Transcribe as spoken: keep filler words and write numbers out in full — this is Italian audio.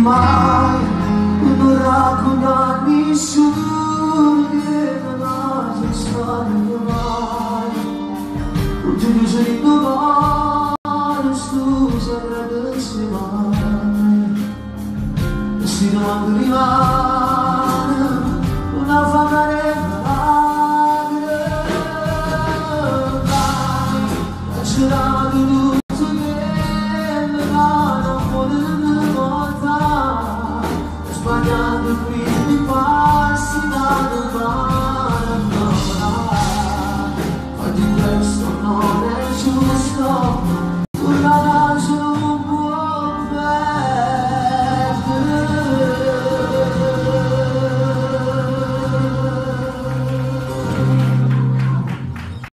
mai non raccontare nessuno che non ha mai stato mai. Non ti dice